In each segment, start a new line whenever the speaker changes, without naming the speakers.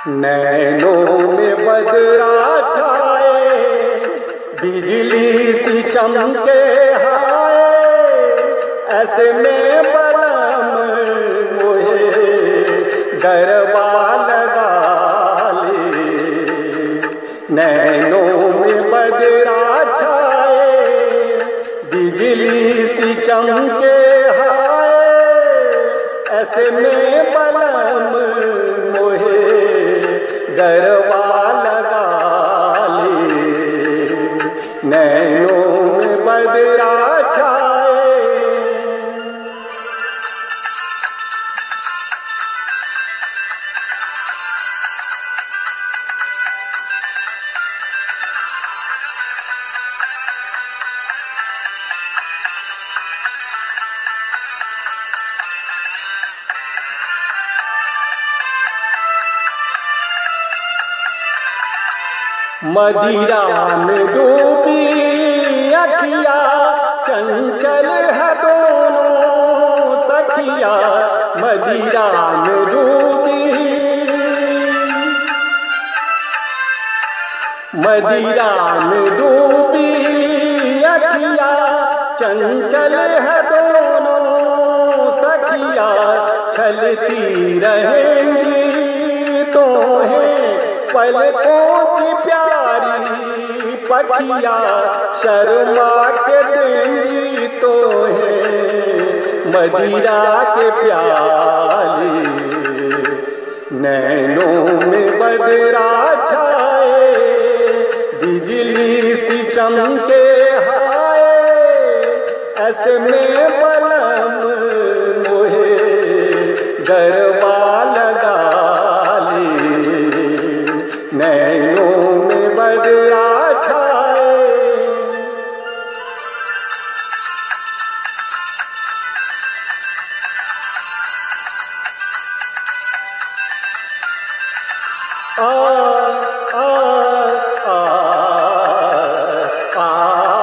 नैनों में बदरा छाए, बिजली सी चमके हाय, ऐसे में बलम मोहे गरबा लगा ले। नैनों में बदरा छाए, बिजली सी चमके हाय, ऐसे में बलम मोहे गरबा लगा ले। नैनों में बदरा छाए। मदिरा में डूबी अखिया, चंचल है दोनों सखिया। मदिरा में डूबी, मदिरा में डूबी अखिया, चंचल है दोनों सखिया। चलती रहेंगी तो है पलकों की प्यारी पखिया, शर्मा के देंगी तो है मदिरा के प्याली। नैनों में बदरा छाए, बिजली सी चमके हाय, ऐसे में बलम मोहे गरबा लगा ले। नैनों में बदरा छाए। आ आ आ आ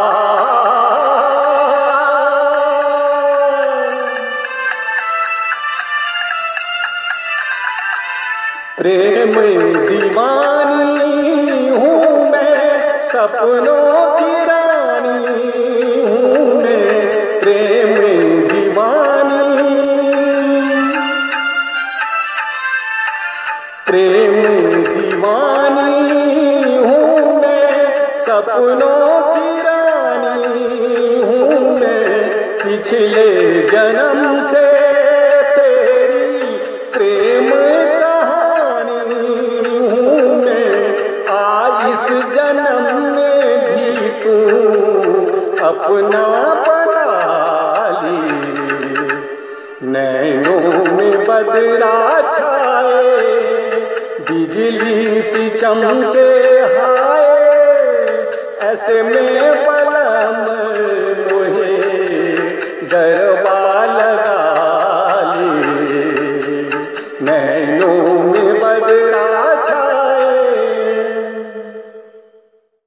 प्रेम दीवानी हूँ मैं, सपनों की रानी हूँ मैं। प्रेम दीवानी, प्रेम दीवानी हूँ मैं, सपनों की रानी हूँ मैं। पिछले जन्म से तेरी प्रेम इस जन्म में भी तू अपना बना ली। नैनों में बदरा छाए, बिजली सी चमके हाय, ऐसे में बलम मोहे गरबा लगा ले। नैनों में बदरा छाए।